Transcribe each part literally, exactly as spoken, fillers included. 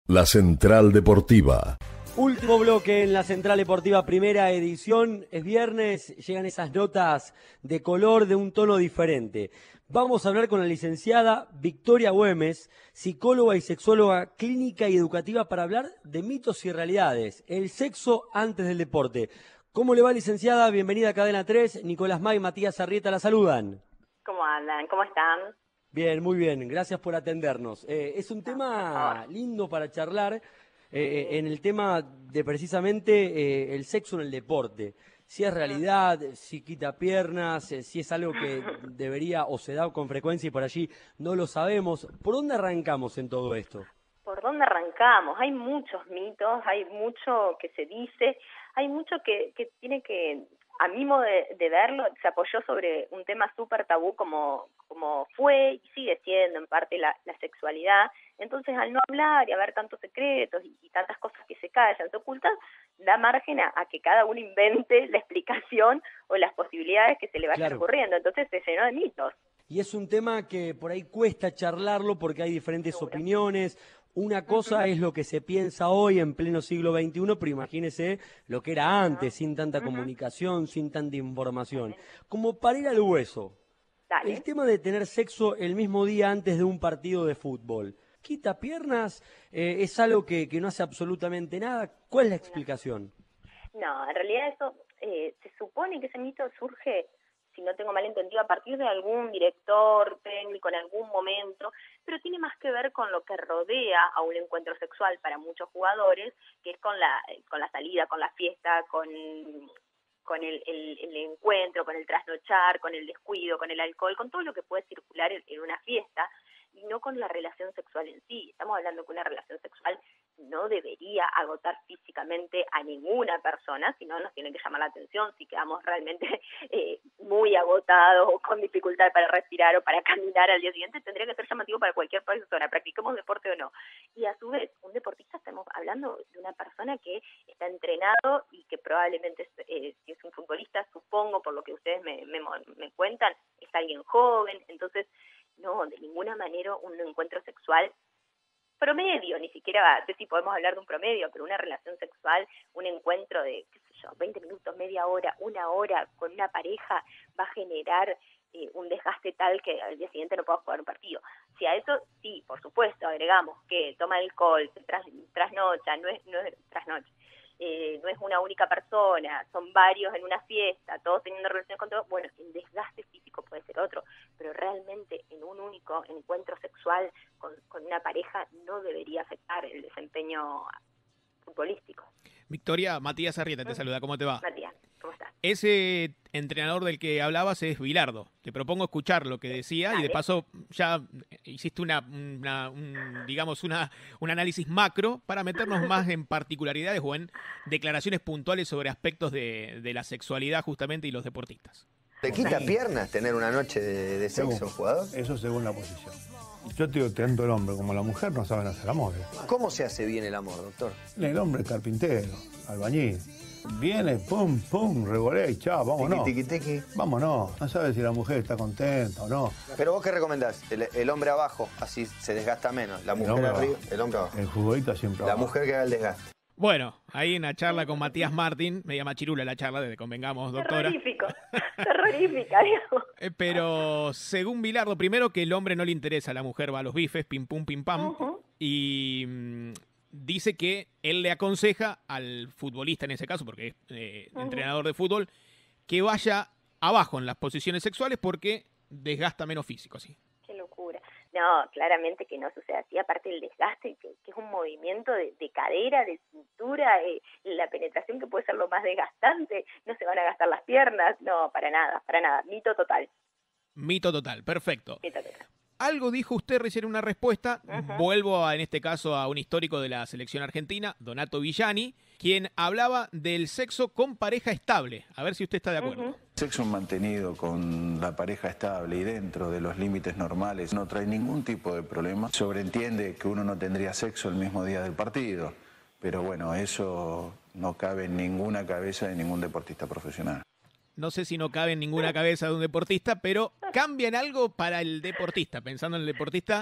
La Central Deportiva. Último bloque en la Central Deportiva, primera edición. Es viernes, llegan esas notas de color de un tono diferente. Vamos a hablar con la licenciada Victoria Güemes, psicóloga y sexóloga clínica y educativa, para hablar de mitos y realidades, el sexo antes del deporte. ¿Cómo le va, licenciada? Bienvenida a Cadena tres. Nicolás May y Matías Arrieta la saludan. ¿Cómo andan? ¿Cómo están? Bien, muy bien. Gracias por atendernos. Eh, es un tema lindo para charlar. Eh, en el tema de precisamente eh, el sexo en el deporte, si es realidad, si quita piernas, eh, si es algo que debería o se da con frecuencia y por allí no lo sabemos. ¿Por dónde arrancamos en todo esto? ¿Por dónde arrancamos? Hay muchos mitos, hay mucho que se dice, hay mucho que, que tiene que, a mi modo de, de verlo, se apoyó sobre un tema súper tabú como, como fue y sigue siendo en parte la, la sexualidad. Entonces, al no hablar y haber tantos secretos y, y tantas cosas que se callan, se ocultan, da margen a, a que cada uno invente la explicación o las posibilidades que se le vayan Claro. ocurriendo. Entonces, se llenó de mitos. Y es un tema que por ahí cuesta charlarlo porque hay diferentes Seguro. opiniones. Una cosa uh-huh. es lo que se piensa hoy en pleno siglo veintiuno, pero imagínese lo que era antes, uh-huh. sin tanta uh-huh. comunicación, sin tanta información. Como para ir al hueso, Dale. El tema de tener sexo el mismo día antes de un partido de fútbol, ¿quita piernas? Eh, ¿Es algo que, que no hace absolutamente nada? ¿Cuál es la explicación? No, en realidad eso eh, se supone que ese mito surge, si no tengo mal entendido, a partir de algún director técnico en algún momento, pero tiene más que ver con lo que rodea a un encuentro sexual para muchos jugadores, que es con la con la salida, con la fiesta, con, con el, el, el encuentro, con el trasnochar, con el descuido, con el alcohol, con todo lo que puede circular en, en una fiesta, y no con la relación sexual en sí. Estamos hablando que una relación sexual no debería agotar físicamente a ninguna persona, sino nos tiene que llamar la atención si quedamos realmente eh, muy agotados o con dificultad para respirar o para caminar al día siguiente. Tendría que ser llamativo para cualquier persona, practiquemos deporte o no. Y a su vez, un deportista, estamos hablando de una persona que está entrenado y que probablemente, eh, si es un futbolista, supongo, por lo que ustedes me, me, me cuentan, es alguien joven. Entonces, no, de ninguna manera un encuentro sexual promedio, ni siquiera sé si podemos hablar de un promedio, pero una relación sexual, un encuentro de, qué sé yo, veinte minutos, media hora, una hora con una pareja va a generar eh, un desgaste tal que al día siguiente no podamos jugar un partido. Si a eso, sí, por supuesto, agregamos que toma alcohol, se tras, trasnocha, no es, no es trasnoche, eh, no es una única persona, son varios en una fiesta, todos teniendo relaciones con todos, bueno, el desgaste físico puede ser otro, pero realmente en un único encuentro sexual con, con una pareja no debería afectar el desempeño futbolístico. Victoria, Matías Arrieta te ¿Mm? saluda, ¿cómo te va? Matías, ¿cómo estás? Ese entrenador del que hablabas es Bilardo. Te propongo escuchar lo que decía. Dale. Y de paso ya hiciste una, una un, digamos una un análisis macro para meternos más en particularidades o en declaraciones puntuales sobre aspectos de, de la sexualidad justamente y los deportistas. ¿Te quita piernas tener una noche de, de sexo, según, jugador? Eso según la posición. Yo te digo, tanto el hombre como la mujer no saben hacer amor. ¿Cómo se hace bien el amor, doctor? El hombre es carpintero, albañil. Viene, pum, pum, revolea y chao, vámonos. Tiqui, tiqui, tiqui. Vámonos. No sabes si la mujer está contenta o no. Pero vos, ¿qué recomendás? El, el hombre abajo, así se desgasta menos. La mujer arriba, abajo. El hombre abajo. El futbolista siempre La abajo. mujer que haga el desgaste. Bueno, ahí en la charla con Matías Martín, media machirula la charla, desde convengamos, doctora. Terrorífico, terrorífica, digamos. Eh, pero según Bilardo, primero que el hombre no le interesa, la mujer va a los bifes, pim pum, pim pam, uh-huh. y mmm, dice que él le aconseja al futbolista en ese caso, porque es eh, uh-huh. entrenador de fútbol, que vaya abajo en las posiciones sexuales porque desgasta menos físico, así. Qué locura. No, claramente que no sucede así, aparte del desgaste, que, que es un movimiento de, de cadera, de cintura, eh, la penetración que puede ser lo más desgastante, no se van a gastar las piernas, no, para nada, para nada, mito total. Mito total, perfecto. Mito total. Algo dijo usted recién en una respuesta, uh-huh. vuelvo a, en este caso a un histórico de la selección argentina, Donato Villani, quien hablaba del sexo con pareja estable, a ver si usted está de acuerdo. Uh-huh. Sexo mantenido con la pareja estable y dentro de los límites normales no trae ningún tipo de problema. Sobreentiende que uno no tendría sexo el mismo día del partido, pero bueno, eso no cabe en ninguna cabeza de ningún deportista profesional. No sé si no cabe en ninguna cabeza de un deportista, pero cambia en algo para el deportista. Pensando en el deportista,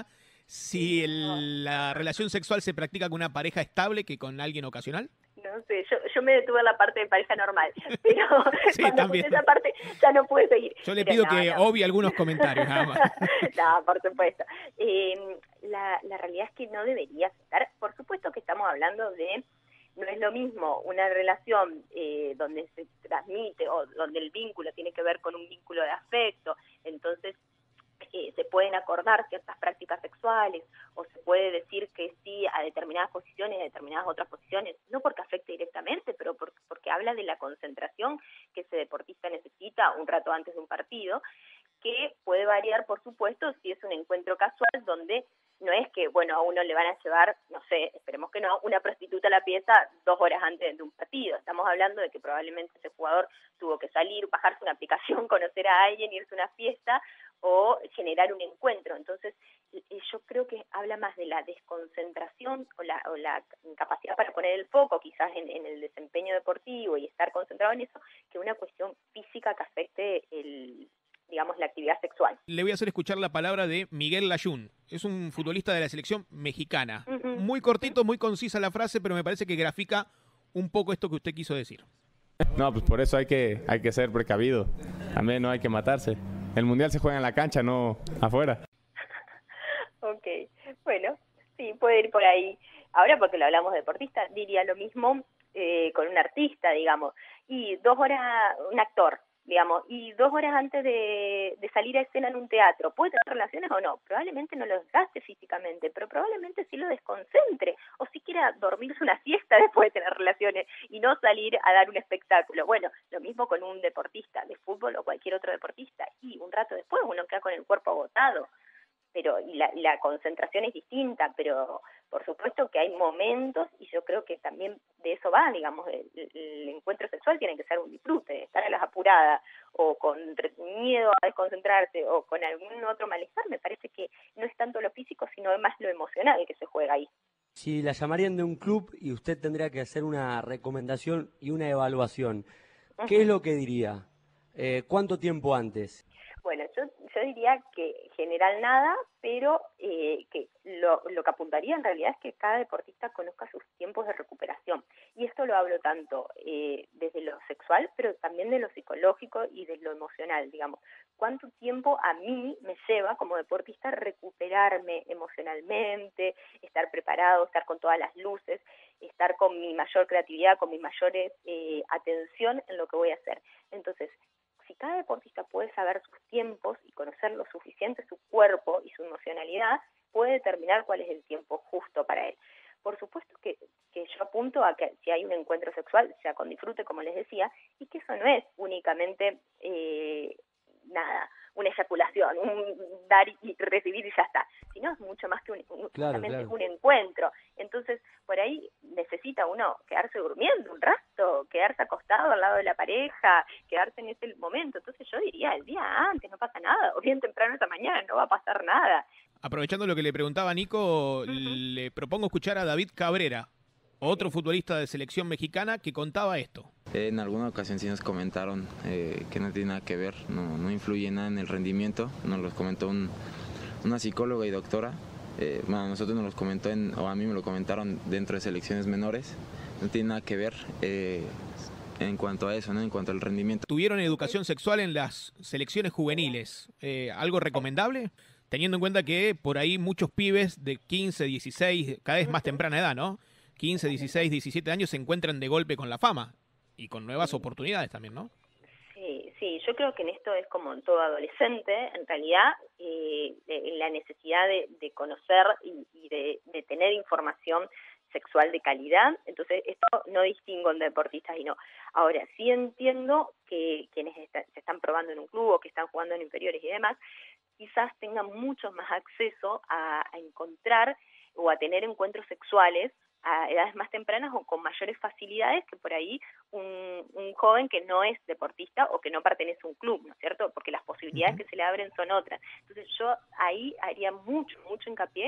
si el, la relación sexual se practica con una pareja estable que con alguien ocasional. No sé, yo, yo me detuve en la parte de pareja normal, pero Sí, cuando también. puse esa parte ya no pude seguir. Yo le Pero pido no, que no. obvie algunos comentarios, nada más. No, por supuesto. Eh, la, la realidad es que no debería estar. Por supuesto que estamos hablando de, no es lo mismo una relación eh, donde se transmite o donde el vínculo tiene que ver con un vínculo de afecto, entonces eh, se pueden acordar ciertas prácticas sexuales o se puede decir que sí a determinadas posiciones y a determinadas otras posiciones, no porque afecte directamente, pero por, porque habla de la concentración que ese deportista necesita un rato antes de un partido, que puede variar, por supuesto, si es un encuentro casual donde no es que, bueno, a uno le van a llevar, no sé, esperemos que no, una prostituta a la pieza dos horas antes de un partido. Estamos hablando de que probablemente ese jugador tuvo que salir, bajarse una aplicación, conocer a alguien, irse a una fiesta o generar un encuentro. Entonces, yo creo que habla más de la desconcentración o la, o la incapacidad para poner el foco quizás en, en el desempeño deportivo y estar concentrado en eso, que una cuestión física que afecte el, digamos, la actividad sexual. Le voy a hacer escuchar la palabra de Miguel Layún. Es un futbolista de la selección mexicana. Uh-huh. Muy cortito, muy concisa la frase, pero me parece que grafica un poco esto que usted quiso decir. No, pues por eso hay que, hay que ser precavido. También no hay que matarse. El mundial se juega en la cancha, no afuera. Ok, bueno, sí, puede ir por ahí. Ahora, porque lo hablamos de deportista, diría lo mismo eh, con un artista, digamos. Y dos horas, un actor, digamos, y dos horas antes de, de salir a escena en un teatro, ¿puede tener relaciones o no? Probablemente no lo desgaste físicamente, pero probablemente sí lo desconcentre, o si quiera dormirse una siesta después de tener relaciones y no salir a dar un espectáculo. Bueno, lo mismo con un deportista de fútbol o cualquier otro deportista, y un rato después uno queda con el cuerpo agotado, pero y la, y la concentración es distinta, pero por supuesto que hay momentos, y yo creo que también de eso va, digamos, el, el encuentro sexual tiene que ser un disfrute, estar a las apuradas, o con miedo a desconcentrarse, o con algún otro malestar, me parece que no es tanto lo físico, sino más lo emocional que se juega ahí. Si la llamarían de un club y usted tendría que hacer una recomendación y una evaluación, ¿qué es lo que diría? Eh, ¿Cuánto tiempo antes? Bueno, yo, yo diría que en general nada, pero eh, que lo, lo que apuntaría en realidad es que cada deportista conozca sus tiempos de recuperación. Y esto lo hablo tanto eh, desde lo sexual, pero también de lo psicológico y de lo emocional, digamos. ¿Cuánto tiempo a mí me lleva como deportista recuperarme emocionalmente, estar preparado, estar con todas las luces, estar con mi mayor creatividad, con mi mayor eh, atención en lo que voy a hacer? Entonces, si cada deportista puede saber sus tiempos y conocer lo suficiente su cuerpo y su emocionalidad, puede determinar cuál es el tiempo justo para él. Por supuesto que, que yo apunto a que si hay un encuentro sexual, sea con disfrute, como les decía, y que eso no es únicamente eh, nada, una eyaculación, un dar y recibir y ya está, sino es mucho más que un, un, Claro, claro. un encuentro. Entonces, por ahí necesita uno quedarse durmiendo un rato, quedarse acostado al lado de la pareja, quedarse en ese momento. Entonces yo diría, el día antes no pasa nada, o bien temprano esta mañana no va a pasar nada. Aprovechando lo que le preguntaba Nico, uh-huh. le propongo escuchar a David Cabrera, otro futbolista de selección mexicana que contaba esto. En alguna ocasión sí nos comentaron eh, que no tiene nada que ver, no, no influye nada en el rendimiento, nos lo comentó un, una psicóloga y doctora, eh, bueno, a nosotros nos lo comentó, en, o a mí me lo comentaron dentro de selecciones menores, no tiene nada que ver eh, en cuanto a eso, ¿no? En cuanto al rendimiento. ¿Tuvieron educación sexual en las selecciones juveniles? Eh, ¿Algo recomendable? Teniendo en cuenta que por ahí muchos pibes de quince, dieciséis, cada vez más temprana edad, ¿no? quince, dieciséis, diecisiete años se encuentran de golpe con la fama y con nuevas oportunidades también, ¿no? Sí, sí, yo creo que en esto es como en todo adolescente, en realidad, eh, la necesidad de, de conocer y, y de, de tener información sexual de calidad. Entonces, esto no distingo entre deportistas y no. Ahora, sí entiendo que quienes está, se están probando en un club o que están jugando en inferiores y demás, quizás tengan mucho más acceso a, a encontrar o a tener encuentros sexuales a edades más tempranas o con mayores facilidades que por ahí un, un joven que no es deportista o que no pertenece a un club, ¿no es cierto? Porque las posibilidades uh-huh. que se le abren son otras. Entonces yo ahí haría mucho, mucho hincapié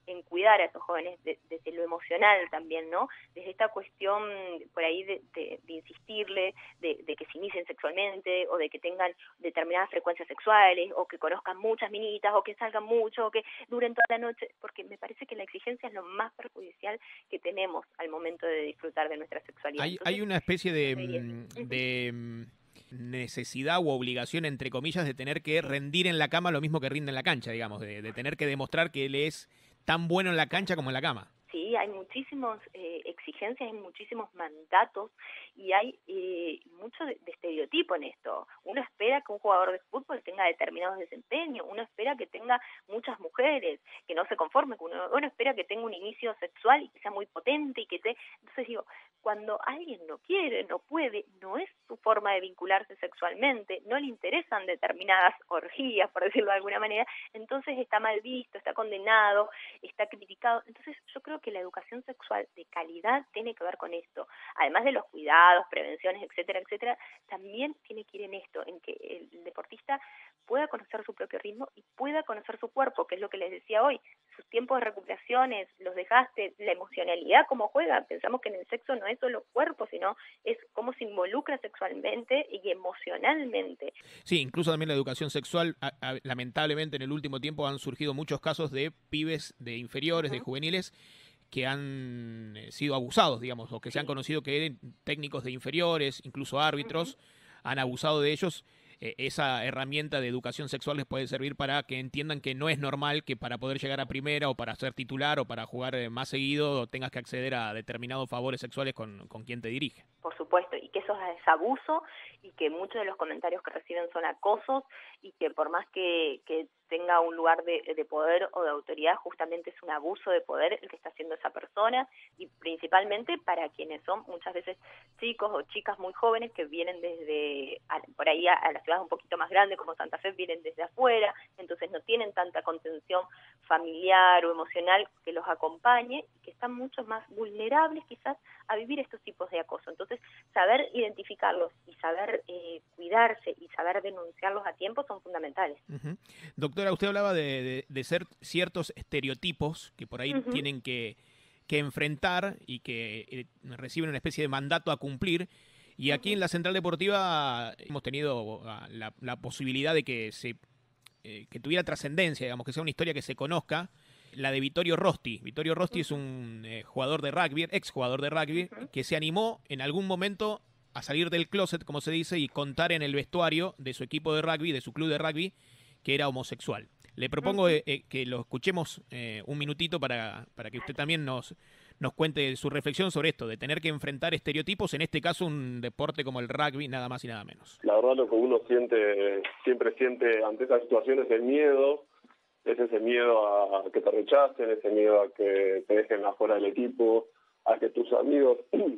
en cuidar a esos jóvenes de, desde lo emocional también, ¿no? Desde esta cuestión por ahí de, de, de insistirle, de, de que se inicien sexualmente, o de que tengan determinadas frecuencias sexuales, o que conozcan muchas minitas, o que salgan mucho, o que duren toda la noche, porque me parece que la exigencia es lo más perjudicial que tenemos al momento de disfrutar de nuestra sexualidad. Hay, Entonces, hay una especie de, de, de necesidad u obligación, entre comillas, de tener que rendir en la cama lo mismo que rinde en la cancha, digamos, de, de tener que demostrar que él es tan bueno en la cancha como en la cama. Sí, hay muchísimas eh, exigencias, hay muchísimos mandatos y hay eh, mucho de, de estereotipo en esto. Uno espera que un jugador de fútbol tenga determinados desempeños, uno espera que tenga muchas mujeres, que no se conforme, uno, uno espera que tenga un inicio sexual y que sea muy potente y que te... Entonces digo, cuando alguien no quiere, no puede, no es su forma de vincularse sexualmente, no le interesan determinadas orgías, por decirlo de alguna manera, entonces está mal visto, está condenado, está criticado. Entonces yo creo que la educación sexual de calidad tiene que ver con esto, además de los cuidados, prevenciones, etcétera, etcétera, también tiene que ir en esto, en que el deportista pueda conocer su propio ritmo y pueda conocer su cuerpo, que es lo que les decía hoy, sus tiempos de recuperaciones, los desgastes, la emocionalidad, cómo juega. Pensamos que en el sexo no es solo cuerpo, sino es cómo se involucra sexualmente y emocionalmente. Sí, incluso también la educación sexual, a, a, lamentablemente en el último tiempo han surgido muchos casos de pibes de inferiores, uh-huh. de juveniles, que han sido abusados, digamos, o que sí. se han conocido que técnicos de inferiores, incluso árbitros, uh-huh. han abusado de ellos. Eh, esa herramienta de educación sexual les puede servir para que entiendan que no es normal que para poder llegar a primera o para ser titular o para jugar eh, más seguido tengas que acceder a determinados favores sexuales con, con quien te dirige. Por supuesto, y que eso es abuso y que muchos de los comentarios que reciben son acosos y que por más que, que tenga un lugar de, de poder o de autoridad, justamente es un abuso de poder el que está haciendo esa persona, y principalmente para quienes son muchas veces chicos o chicas muy jóvenes que vienen desde, a, por ahí a, a las ciudades un poquito más grandes como Santa Fe, vienen desde afuera, entonces no tienen tanta contención familiar o emocional que los acompañe y que están mucho más vulnerables quizás a vivir estos tipos de acoso. Entonces, saber identificarlos y saber eh, cuidarse y saber denunciarlos a tiempo son fundamentales. Uh-huh. Doctora, usted hablaba de, de, de ser ciertos estereotipos que por ahí uh-huh. tienen que, que enfrentar y que eh, reciben una especie de mandato a cumplir. Y aquí uh-huh. en la Central Deportiva hemos tenido la, la posibilidad de que se eh, que tuviera trascendencia, digamos, que sea una historia que se conozca, la de Vittorio Rosti. Vittorio Rosti uh-huh. es un eh, jugador de rugby, ex jugador de rugby, uh-huh. que se animó en algún momento a salir del closet, como se dice, y contar en el vestuario de su equipo de rugby, de su club de rugby, que era homosexual. Le propongo uh-huh. eh, eh, que lo escuchemos eh, un minutito para, para que usted también nos, nos cuente su reflexión sobre esto, de tener que enfrentar estereotipos, en este caso un deporte como el rugby, nada más y nada menos. La verdad lo que uno siente, siempre siente ante esas situaciones es el miedo, es ese miedo a que te rechacen, ese miedo a que te dejen afuera del equipo, a que tus amigos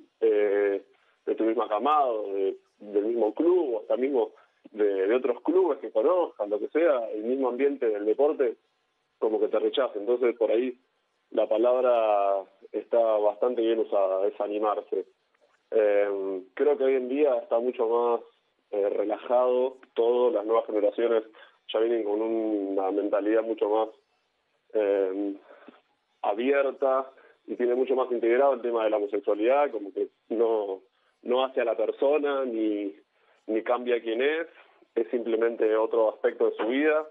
eh, de tu misma camada, de, del mismo club, o hasta mismo de, de otros clubes que conozcan, lo que sea, el mismo ambiente del deporte, como que te rechacen. Entonces, por ahí la palabra está bastante bien usada, es animarse. Eh, creo que hoy en día está mucho más eh, relajado todo, las nuevas generaciones ya vienen con una mentalidad mucho más eh, abierta y tiene mucho más integrado el tema de la homosexualidad, como que no, no hace a la persona ni, ni cambia quién es, es simplemente otro aspecto de su vida.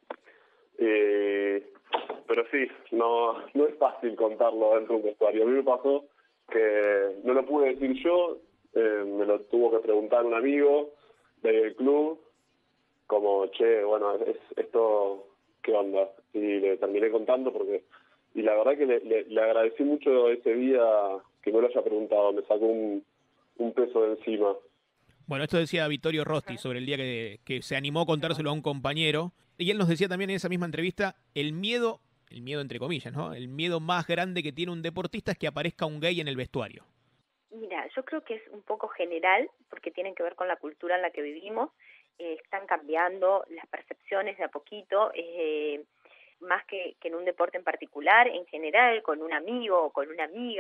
Eh, pero sí, no, no es fácil contarlo dentro de un vestuario. A mí me pasó que no lo pude decir yo, eh, me lo tuvo que preguntar un amigo del club, como, che, bueno, es esto, ¿qué onda? Y le terminé contando porque, y la verdad que le, le, le agradecí mucho ese día que me lo haya preguntado, me sacó un, un peso de encima. Bueno, esto decía Vittorio Rosti sobre el día que, que se animó a contárselo a un compañero, y él nos decía también en esa misma entrevista, el miedo, el miedo entre comillas, ¿no? El miedo más grande que tiene un deportista es que aparezca un gay en el vestuario. Mira, yo creo que es un poco general, porque tiene que ver con la cultura en la que vivimos. Eh, están cambiando las percepciones de a poquito, eh, más que, que en un deporte en particular, en general, con un amigo o con una amiga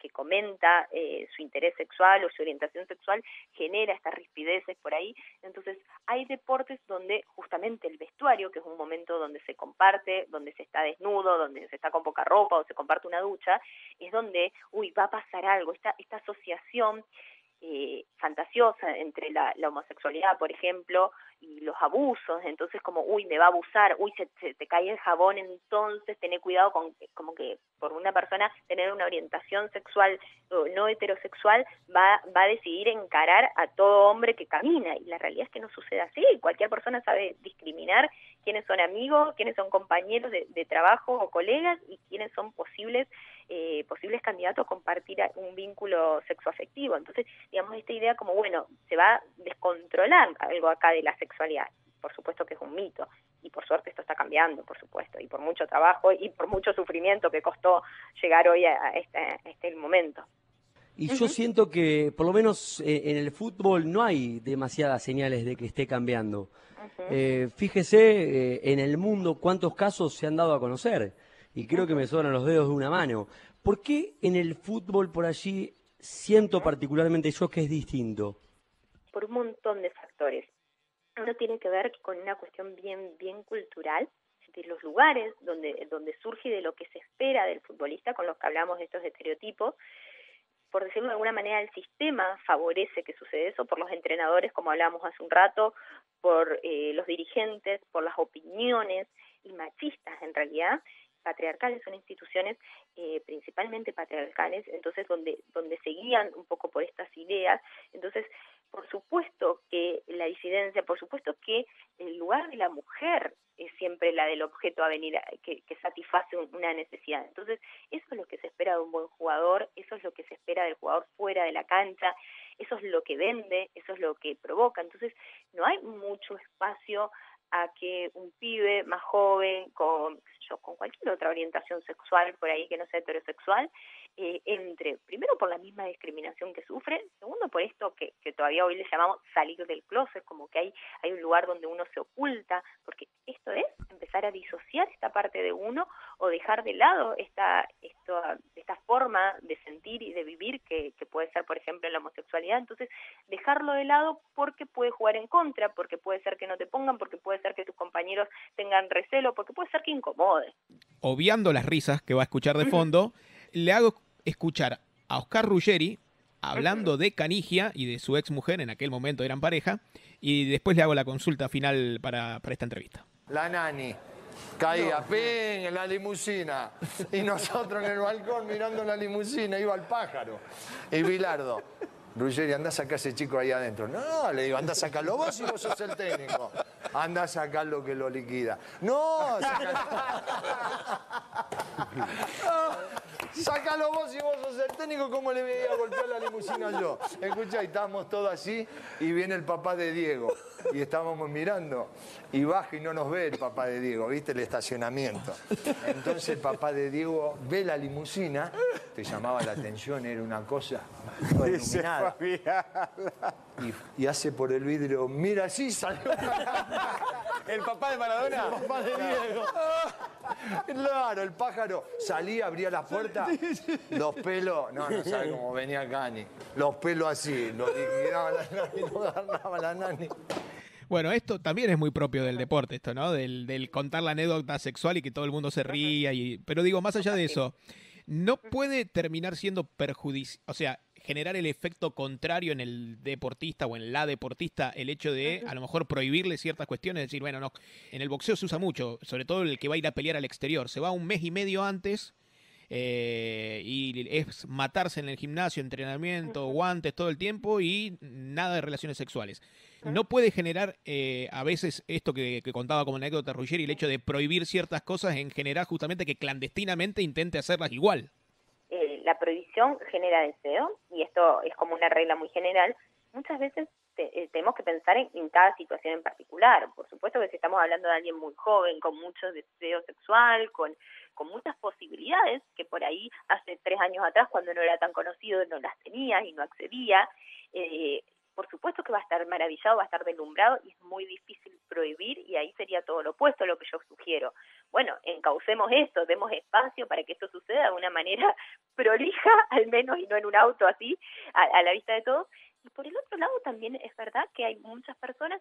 que comenta eh, su interés sexual o su orientación sexual genera estas rispideces por ahí. Entonces hay deportes donde justamente el vestuario, que es un momento donde se comparte, donde se está desnudo, donde se está con poca ropa o se comparte una ducha, es donde, uy, va a pasar algo, esta, esta asociación eh, fantasiosa entre la, la homosexualidad, por ejemplo, y los abusos. Entonces como, uy, me va a abusar, uy, se, se te cae el jabón, entonces tener cuidado con, como que por una persona tener una orientación sexual o no heterosexual va, va a decidir encarar a todo hombre que camina, y la realidad es que no sucede así. Cualquier persona sabe discriminar quiénes son amigos, quiénes son compañeros de, de trabajo o colegas, y quiénes son posibles eh, posibles candidatos a compartir un vínculo sexoafectivo. Entonces, digamos, esta idea como, bueno, se va a descontrolar algo acá de la sexualidad. Por supuesto que es un mito, y por suerte esto está cambiando, por supuesto, y por mucho trabajo y por mucho sufrimiento que costó llegar hoy a este, a este momento. Y Uh-huh. yo siento que, por lo menos eh, en el fútbol, no hay demasiadas señales de que esté cambiando. Uh-huh. Eh, fíjese eh, en el mundo cuántos casos se han dado a conocer, y creo uh-huh. que me sobran los dedos de una mano. ¿Por qué en el fútbol por allí siento uh-huh. particularmente yo que es distinto? Por un montón de factores. Uno tiene que ver con una cuestión bien, bien cultural, de los lugares donde, donde surge y de lo que se espera del futbolista, con los que hablamos de estos estereotipos. Por decirlo de alguna manera, el sistema favorece que suceda eso, por los entrenadores, como hablábamos hace un rato, por eh, los dirigentes, por las opiniones, y machistas en realidad, patriarcales, son instituciones eh, principalmente patriarcales, entonces donde, donde se guían un poco por estas ideas. Entonces, por supuesto que la disidencia, por supuesto que el lugar de la mujer es siempre la del objeto a venir, que, que satisface una necesidad. Entonces, eso es lo que se espera de un buen jugador, eso es lo que se espera del jugador fuera de la cancha, eso es lo que vende, eso es lo que provoca. Entonces, no hay mucho espacio a que un pibe más joven, con, yo, con cualquier otra orientación sexual por ahí que no sea heterosexual, eh, entre, primero por la misma discriminación que sufre, segundo por esto que, que todavía hoy le llamamos salir del closet, como que hay, hay un lugar donde uno se oculta, porque esto es empezar a disociar esta parte de uno o dejar de lado esta, esto, esta forma de sentir y de vivir que, que puede ser, por ejemplo, en la homosexualidad. Entonces, dejarlo de lado porque puede jugar en contra, porque puede ser que no te pongan, porque puede ser que tus compañeros tengan recelo, porque puede ser que incomode. Obviando las risas que va a escuchar de fondo, uh-huh. le hago escuchar a Oscar Ruggeri hablando uh-huh. de Canigia y de su ex mujer, en aquel momento eran pareja, y después le hago la consulta final para, para esta entrevista. La nani caía, no. ¡ping!, en la limusina, y nosotros en el balcón mirando la limusina, iba el pájaro, y Bilardo, Ruggeri, andá a sacar a ese chico ahí adentro. No, le digo, andá a sacarlo vos y vos sos el técnico. Andá a sacarlo que lo liquida. No, sacalo. Sácalo vos y vos sos el técnico, ¿cómo le voy a golpear la limusina yo? Escuchá, y estábamos todos así, y viene el papá de Diego. Y estábamos mirando, y baja y no nos ve el papá de Diego, ¿viste? El estacionamiento. Entonces el papá de Diego ve la limusina, te llamaba la atención, era una cosa iluminada. Y, y hace por el vidrio, mira, así salió. ¿El papá de Maradona? El papá de Diego. Claro, el pájaro salía, abría la puerta, los pelos, no, no sabe cómo venía Cani, los pelos así, lo liquidaba la nani, lo agarraba la nani. Bueno, esto también es muy propio del deporte, esto, ¿no? Del, del contar la anécdota sexual y que todo el mundo se ría. Y, pero digo, más allá de eso, no puede terminar siendo perjudicial, o sea, generar el efecto contrario en el deportista o en la deportista, el hecho de a lo mejor prohibirle ciertas cuestiones, decir, bueno, no, en el boxeo se usa mucho, sobre todo el que va a ir a pelear al exterior, se va un mes y medio antes eh, y es matarse en el gimnasio, entrenamiento, guantes todo el tiempo y nada de relaciones sexuales. No puede generar eh, a veces esto que, que contaba como anécdota Ruggeri, el hecho de prohibir ciertas cosas en general justamente que clandestinamente intente hacerlas igual. Eh, la prohibición genera deseo, y esto es como una regla muy general. Muchas veces te, eh, tenemos que pensar en, en cada situación en particular. Por supuesto que si estamos hablando de alguien muy joven, con mucho deseo sexual, con, con muchas posibilidades, que por ahí hace tres años atrás, cuando no era tan conocido, no las tenía y no accedía, eh, por supuesto que va a estar maravillado, va a estar deslumbrado y es muy difícil prohibir, y ahí sería todo lo opuesto a lo que yo sugiero. Bueno, encaucemos esto, demos espacio para que esto suceda de una manera prolija, al menos, y no en un auto así, a, a la vista de todos. Y por el otro lado también es verdad que hay muchas personas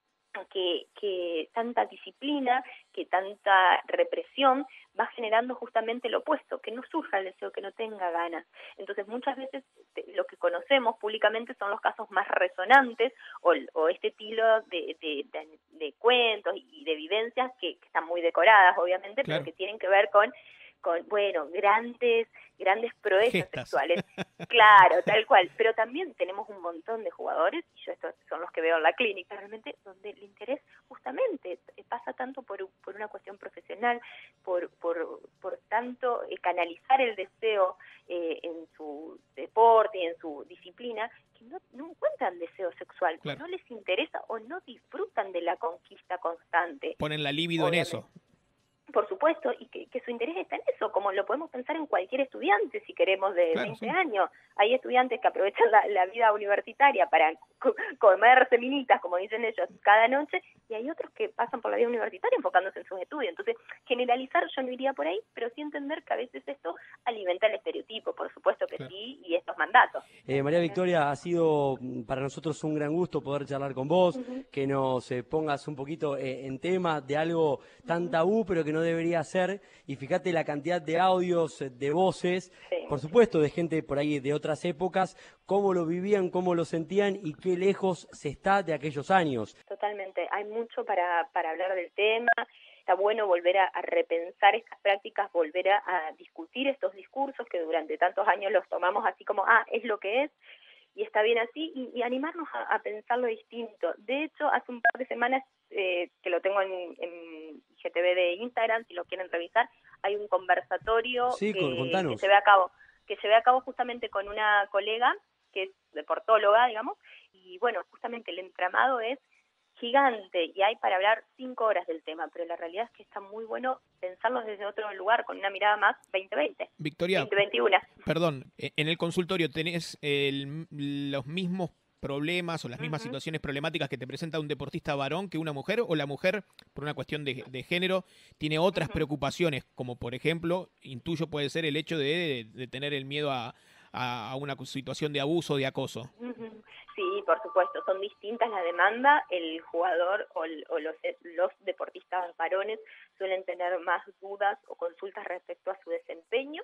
que, que tanta disciplina, que tanta represión va generando justamente lo opuesto, que no surja el deseo, que no tenga ganas. Entonces muchas veces lo que conocemos públicamente son los casos más resonantes o, o este estilo de, de, de, de cuentos y de vivencias que, que están muy decoradas, obviamente, claro, pero que tienen que ver con con, bueno, grandes, grandes proezas Gestas. sexuales. Claro, tal cual. Pero también tenemos un montón de jugadores, y yo estos son los que veo en la clínica realmente, donde el interés justamente pasa tanto por, por una cuestión profesional, por, por, por tanto eh, canalizar el deseo eh, en su deporte y en su disciplina, que no, no encuentran deseo sexual, claro, no les interesa o no disfrutan de la conquista constante. Ponen la libido obviamente en eso. Por supuesto, y que, que su interés está en eso, como lo podemos pensar en cualquier estudiante, si queremos, de claro, veinte sí. años. Hay estudiantes que aprovechan la, la vida universitaria para co comer seminitas, como dicen ellos, cada noche, y hay otros que pasan por la vida universitaria enfocándose en sus estudios. Entonces, generalizar yo no iría por ahí, pero sí entender que a veces esto alimenta el estereotipo, por supuesto que claro. sí, y estos mandatos. Eh, María Victoria, ha sido para nosotros un gran gusto poder charlar con vos, uh-huh. que nos eh, pongas un poquito eh, en tema de algo tan tabú, pero que no debería ser, y fíjate la cantidad de audios, de voces, sí, por supuesto de gente por ahí de otras épocas, cómo lo vivían, cómo lo sentían y qué lejos se está de aquellos años. Totalmente, hay mucho para, para hablar del tema, está bueno volver a, a repensar estas prácticas, volver a, a discutir estos discursos que durante tantos años los tomamos así como, ah, es lo que es, y está bien así, y, y animarnos a, a pensarlo distinto. De hecho, hace un par de semanas, eh, que lo tengo en, en I G T V de Instagram, si lo quieren revisar, hay un conversatorio sí, que, contanos. que se ve a cabo, que se ve a cabo justamente con una colega que es deportóloga, digamos, y bueno, justamente el entramado es gigante y hay para hablar cinco horas del tema, pero la realidad es que está muy bueno pensarlos desde otro lugar, con una mirada más veinte veinte. Victoria, veinte veintiuno. Perdón, en el consultorio tenés el, los mismos problemas o las mismas uh-huh. situaciones problemáticas que te presenta un deportista varón que una mujer, o la mujer, por una cuestión de, de género, tiene otras uh-huh. preocupaciones, como por ejemplo, intuyo puede ser el hecho de, de, de tener el miedo a, a, a una situación de abuso o de acoso. Uh-huh. Sí, por supuesto, son distintas las demandas. El jugador o, el, o los, los deportistas varones suelen tener más dudas o consultas respecto a su desempeño,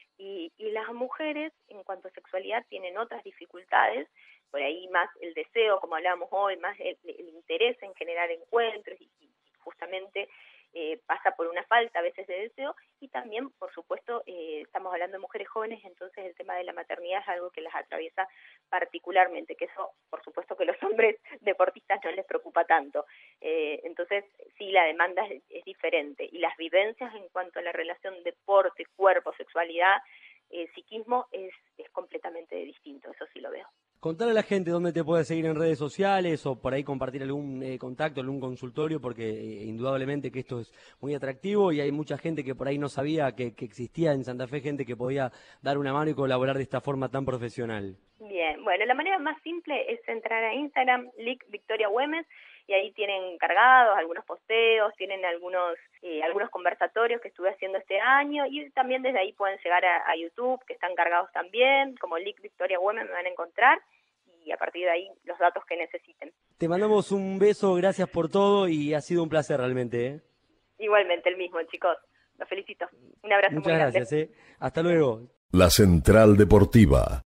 y, y las mujeres, en cuanto a sexualidad, tienen otras dificultades, por ahí más el deseo, como hablábamos hoy, más el, el interés en generar encuentros, y, y justamente eh, pasa por una falta a veces de deseo, y también, por supuesto, eh, estamos hablando de mujeres jóvenes, entonces el tema de la maternidad es algo que las atraviesa particularmente, que eso, por supuesto, que a los hombres deportistas no les preocupa tanto. Eh, entonces, sí, la demanda es, es diferente, y las vivencias en cuanto a la relación deporte, cuerpo, sexualidad, eh, psiquismo, es, es completamente distinto, eso sí lo veo. Contarle a la gente dónde te puede seguir en redes sociales o por ahí compartir algún eh, contacto, algún consultorio, porque eh, indudablemente que esto es muy atractivo y hay mucha gente que por ahí no sabía que, que existía en Santa Fe gente que podía dar una mano y colaborar de esta forma tan profesional. Bien, bueno, la manera más simple es entrar a Instagram, Lic Victoria Güemes, y ahí tienen cargados algunos posteos, tienen algunos eh, algunos conversatorios que estuve haciendo este año, y también desde ahí pueden llegar a, a YouTube, que están cargados también, como Lic Victoria Güemes me van a encontrar, y a partir de ahí los datos que necesiten. Te mandamos un beso, gracias por todo y ha sido un placer realmente. ¿eh? Igualmente, el mismo, chicos. Los felicito. Un abrazo Muchas muy grande. gracias. ¿eh? Hasta luego. La Central Deportiva.